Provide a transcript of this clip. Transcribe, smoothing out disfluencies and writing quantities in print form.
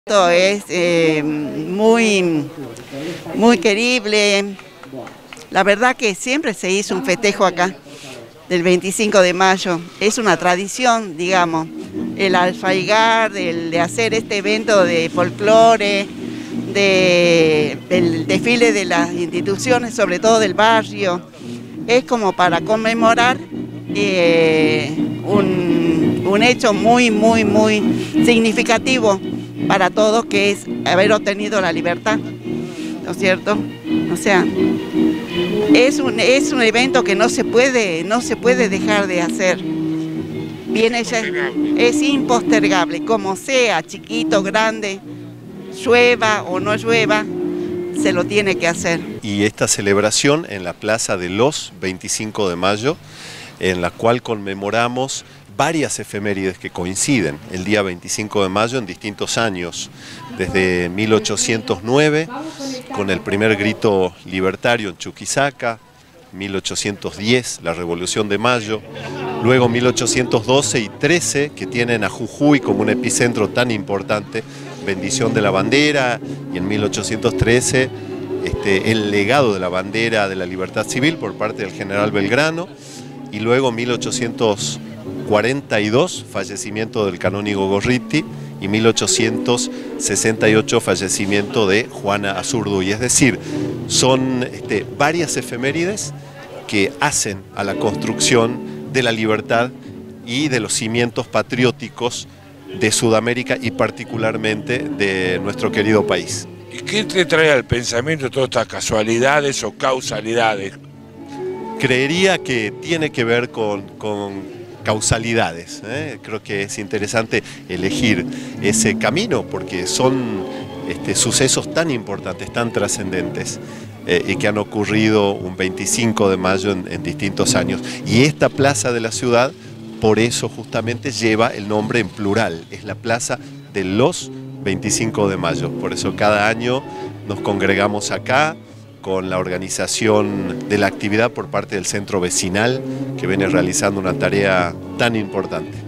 Esto es muy querible. La verdad que siempre se hizo un festejo acá, del 25 de mayo. Es una tradición, digamos, el alfaigar, de hacer este evento de folclore, del desfile de las instituciones, sobre todo del barrio. Es como para conmemorar un hecho muy significativo para todos, que es haber obtenido la libertad, ¿no es cierto? O sea, es un evento que no se puede dejar de hacer. Viene ya, es impostergable, como sea, chiquito, grande, llueva o no llueva, se lo tiene que hacer. Y esta celebración en la Plaza de los 25 de mayo, en la cual conmemoramos varias efemérides que coinciden el día 25 de mayo en distintos años, desde 1809, con el primer grito libertario en Chuquisaca, 1810, la Revolución de Mayo, luego 1812 y 13, que tienen a Jujuy como un epicentro tan importante, bendición de la bandera, y en 1813 el legado de la bandera de la libertad civil por parte del general Belgrano, y luego 1842, fallecimiento del canónigo Gorriti, y 1868, fallecimiento de Juana Azurduy. Es decir, son varias efemérides que hacen a la construcción de la libertad y de los cimientos patrióticos de Sudamérica y particularmente de nuestro querido país. ¿Y qué te trae al pensamiento todas estas casualidades o causalidades? Creería que tiene que ver con causalidades. Creo que es interesante elegir ese camino porque son sucesos tan importantes, tan trascendentes y que han ocurrido un 25 de mayo en distintos años. Y esta plaza de la ciudad, por eso justamente lleva el nombre en plural, es la Plaza de los 25 de mayo. Por eso cada año nos congregamos acá con la organización de la actividad por parte del centro vecinal que viene realizando una tarea tan importante.